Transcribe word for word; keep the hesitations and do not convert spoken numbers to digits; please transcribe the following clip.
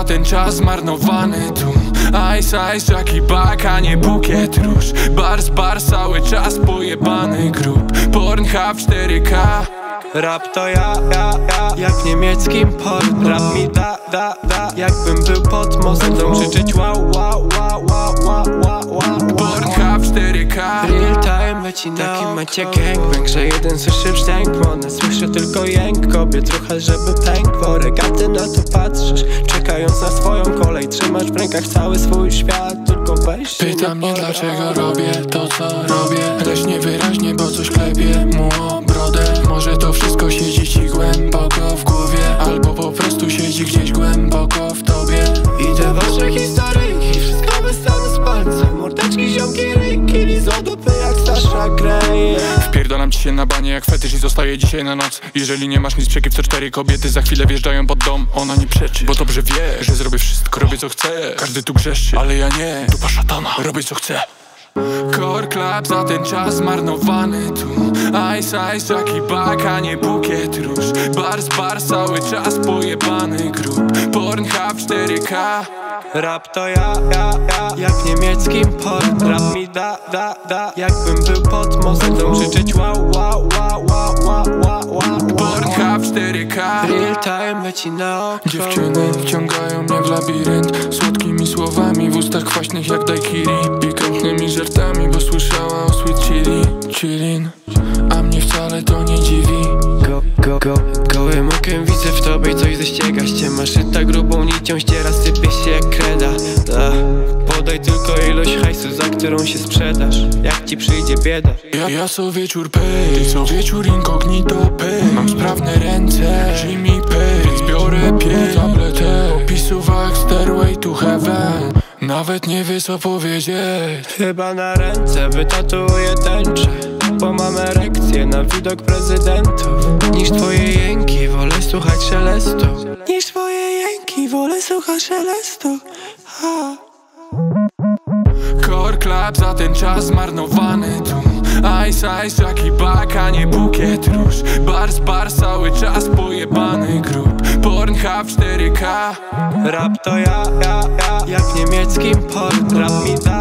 za ten czas zmarnowany tu. Ice, ice, Jackie Back, a nie bukiet róż. Bars, bars, cały czas pojebany grób. Pornhub cztery K. Rap to ja, ja, ja, jak niemieckim porno. Rap mi da, da, da, jakbym był pod mostem. Będą krzyczeć wow, wow, wow, wow, wow, wow, wow. Pornhub cztery K. Real time leci na taki macie gangbang, że jeden słyszy wstęk, one słyszę tylko jęk kobiet, trochę żeby pękło. Regaty na to patrzysz, czekając na swoją kolej. Trzymasz w rękach cały swój świat, tylko weź. Pytam mnie dlaczego robię to co robię, lecz niewyraźnie, bo coś klepie mu o brodę. Może to wszystko siedzi ci głęboko w głowie, albo po prostu siedzi gdzieś głęboko w tobie. I te wasze historyjki, wszystko wystanę z palcem. Mordeczki, ziomki, ryjki, lizodupy jak Sasha Grey. Wpierdolam ci się na banie jak fetysz i zostaję dzisiaj na noc. Jeżeli nie masz nic przeciw, co cztery kobiety za chwilę wjeżdżają pod dom. Ona nie przeczy, bo dobrze wie, że zrobię wszystko, robię co chcę. Każdy tu grzeszy, ale ja nie, dupa szatana, robię co chcę. Core Club za ten czas zmarnowany tu. Ice, ice, Jackie Back, a nie bukiet róż. Bars, bars, cały czas pojebany grób. Pornhub cztery K. Rap to ja, ja, ja, jak niemieckim porno. Rap mi da, da, da, jakbym był pod mostem. Będą krzyczeć wow, wow, wow, wow, wow, wow, wow. Pornhub cztery K. Real time leci na oko. Dziewczyny wciągają mnie w labirynt, słodkimi słowami w ustach kwaśnych jak daiquiri. Pikantnymi żartami, bo słyszała o sweet chili. Chillin', a mnie wcale to nie dziwi. Go, go, go, gołym okiem widzę w tobie coś ze ściega. Ściema szyta grubą nicią, ściera, sypie się jak kreda. Da. Podaj tylko ilość hajsu, za którą się sprzedasz, jak ci przyjdzie bieda. Ja, ja co wieczór pay, ty co wieczór incognito pay. Mam sprawne ręce, Jimmy pay, więc biorę pięć tabletę. Popisówek Stairway to Heaven, nawet nie wie co powiedzieć. Chyba na ręce wytatuuję tęczę, bo mam erekcję na widok prezydentów. Niż twoje jęki wolę słuchać szelestu. Niż twoje jęki wolę słuchać szelestu. Ha. Core Club za ten czas zmarnowany tu. Ice, ice, Jackie Back, a nie bukiet róż. Bars, bars, cały czas pojebany grób. Pornhub cztery K. Rap to ja, ja, ja, jak niemieckim porno. Rap mi da,